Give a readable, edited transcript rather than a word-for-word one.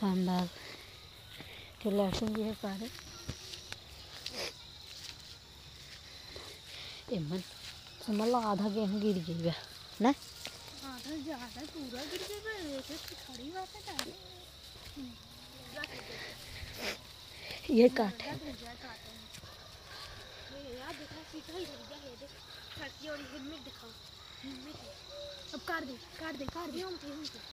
Handbag के लहसुन भी है सारे। समझ लो आधा गेहूँ गिर गई है ना, आधा ज़्यादा पूरा गिर गया। खड़ी बात है। ये काट है। यार देखा सीधा ही लग गया। देख सड़की और हेलमेट दिखाओ। हेलमेट है। अब काट दे।